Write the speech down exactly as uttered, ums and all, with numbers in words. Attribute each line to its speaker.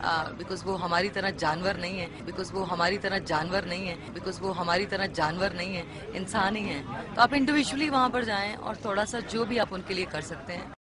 Speaker 1: Because वो हमारी तरह जानवर नहीं है बिकॉज वो हमारी तरह जानवर नहीं है बिकॉज वो हमारी तरह जानवर नहीं है, इंसान ही है। तो आप इंडिविजुअली वहाँ पर जाएं और थोड़ा सा जो भी आप उनके लिए कर सकते हैं